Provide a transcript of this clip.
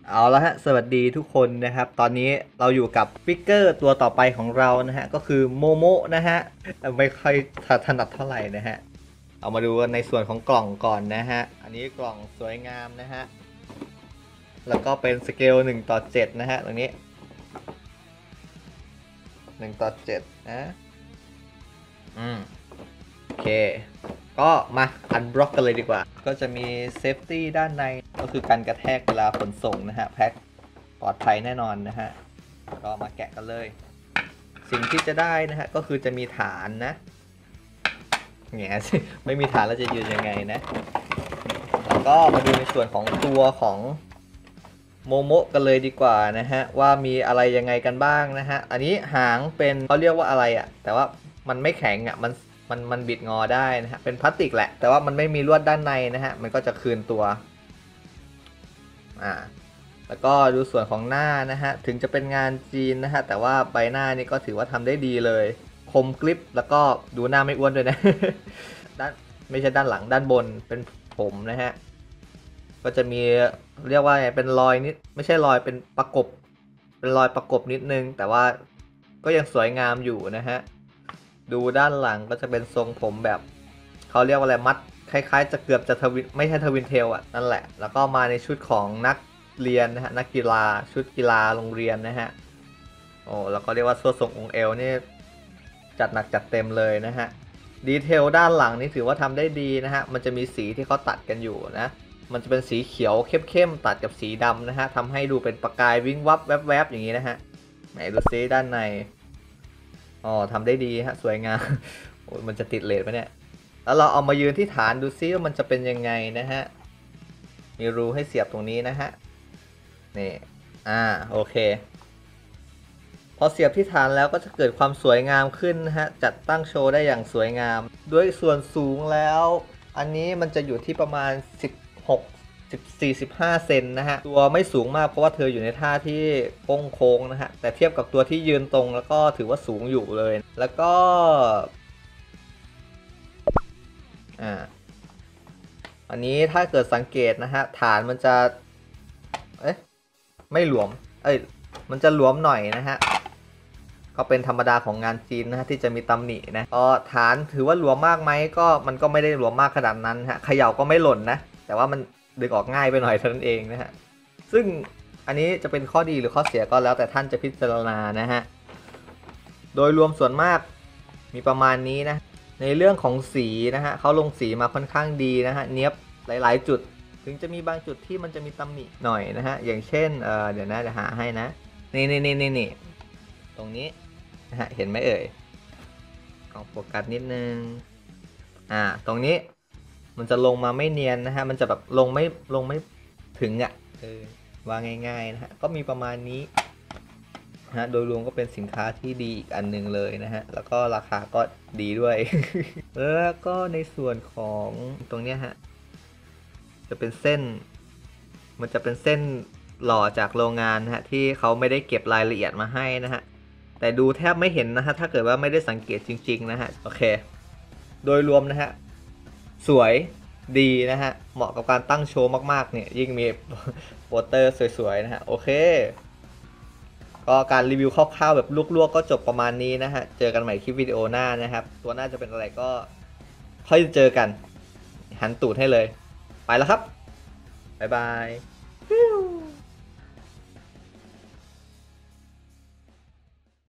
เอาละฮะสวัสดีทุกคนนะครับตอนนี้เราอยู่กับฟิกเกอร์ตัวต่อไปของเรานะฮะก็คือโมโมะนะฮะไม่ค่อยถนัดเท่าไหร่นะฮะเอามาดูในส่วนของกล่องก่อนนะฮะอันนี้กล่องสวยงามนะฮะแล้วก็เป็นสเกล1:7นะฮะตรงนี้1:7นะโอเคก็มาอันบล็อกกันเลยดีกว่าก็จะมีเซฟตี้ด้านในก็คือการกระแทกเวลาขนส่งนะฮะแพ็คปลอดภัยแน่นอนนะฮะก็มาแกะกันเลยสิ่งที่จะได้นะฮะก็คือจะมีฐานนะแง่สิไม่มีฐานแล้วจะยืนยังไงนะแล้วก็มาดูในส่วนของตัวของโมโมะกันเลยดีกว่านะฮะว่ามีอะไรยังไงกันบ้างนะฮะอันนี้หางเป็นเขาเรียกว่าอะไรอ่ะแต่ว่ามันไม่แข็งอ่ะมันบิดงอได้นะฮะเป็นพลาสติกแหละแต่ว่ามันไม่มีลวดด้านในนะฮะมันก็จะคืนตัวแล้วก็ดูส่วนของหน้านะฮะถึงจะเป็นงานจีนนะฮะแต่ว่าใบหน้านี่ก็ถือว่าทำได้ดีเลยคมกริบแล้วก็ดูหน้าไม่อ้วนด้วยนะ ด้านไม่ใช่ด้านหลังด้านบนเป็นผมนะฮะก็จะมีเรียกว่าเป็นรอยนิดไม่ใช่รอยเป็นประกบเป็นรอยประกบนิดนึงแต่ว่าก็ยังสวยงามอยู่นะฮะดูด้านหลังก็จะเป็นทรงผมแบบเขาเรียกว่าอะไรมัดคล้ายๆจะเกือบจะทวินไม่ใช่ทวินเทลอ่ะนั่นแหละแล้วก็มาในชุดของนักเรียนนะฮะนักกีฬาชุดกีฬาโรงเรียนนะฮะโอ้แล้วก็เรียกว่าส่วนทรงองค์เอวนี่จัดหนักจัดเต็มเลยนะฮะดีเทลด้านหลังนี่ถือว่าทำได้ดีนะฮะมันจะมีสีที่เขาตัดกันอยู่นะมันจะเป็นสีเขียวเข้มๆตัดกับสีดำนะฮะทำให้ดูเป็นประกายวิ้งวับแวบๆอย่างนี้นะฮะไหนดูซิด้านในอ๋อทำได้ดีฮะสวยงามโอ้ยมันจะติดเลสไหมเนี่ยแล้วเราเอามายืนที่ฐานดูซิว่ามันจะเป็นยังไงนะฮะมีรูให้เสียบตรงนี้นะฮะนี่โอเคพอเสียบที่ฐานแล้วก็จะเกิดความสวยงามขึ้นนะฮะจัดตั้งโชว์ได้อย่างสวยงามด้วยส่วนสูงแล้วอันนี้มันจะอยู่ที่ประมาณ16 14-15เซนนะฮะตัวไม่สูงมากเพราะว่าเธออยู่ในท่าที่โค้งๆนะฮะแต่เทียบกับตัวที่ยืนตรงแล้วก็ถือว่าสูงอยู่เลยแล้วก็อันนี้ถ้าเกิดสังเกตนะฮะฐานมันจะไม่หลวมมันจะหลวมหน่อยนะฮะก็เป็นธรรมดาของงานจีนนะฮะที่จะมีตำหนินะก็ฐานถือว่าหลวมมากไหมก็มันก็ไม่ได้หลวมมากขนาดนั้นฮะเขย่าก็ไม่หล่นนะแต่ว่ามันดึงออกง่ายไปหน่อยเท่านั้นเองนะฮะซึ่งอันนี้จะเป็นข้อดีหรือข้อเสียก็แล้วแต่ท่านจะพิจารณานะฮะโดยรวมส่วนมากมีประมาณนี้นะในเรื่องของสีนะฮะเขาลงสีมาค่อนข้างดีนะฮะเนียบหลายๆจุดถึงจะมีบางจุดที่มันจะมีตำหนิหน่อยนะฮะอย่างเช่นเดี๋ยวนะจะหาให้นะนี่ตรงนี้นะฮะเห็นไหมเอ่ยลองโฟกัสนิดนึงตรงนี้มันจะลงมาไม่เนียนนะฮะมันจะแบบลงไม่ถึงว่าง่ายๆนะฮะก็มีประมาณนี้นะฮะโดยรวมก็เป็นสินค้าที่ดีอีกอันหนึ่งเลยนะฮะแล้วก็ราคาก็ดีด้วย แล้วก็ในส่วนของตรงเนี้ยฮะจะเป็นเส้นมันจะเป็นเส้นหล่อจากโรงงานนะฮะที่เขาไม่ได้เก็บรายละเอียดมาให้นะฮะแต่ดูแทบไม่เห็นนะฮะถ้าเกิดว่าไม่ได้สังเกตจริงๆนะฮะโอเคโดยรวมนะฮะสวยดีนะฮะเหมาะกับการตั้งโชว์มากๆเนี่ยยิ่งมีโปสเตอร์สวยๆนะฮะโอเคก็การรีวิวคร่าวๆแบบลวกๆก็จบประมาณนี้นะฮะเจอกันใหม่คลิปวิดีโอหน้านะครับตัวหน้าจะเป็นอะไรก็ค่อยเจอกันหันตูดให้เลยไปแล้วครับบ๊ายบาย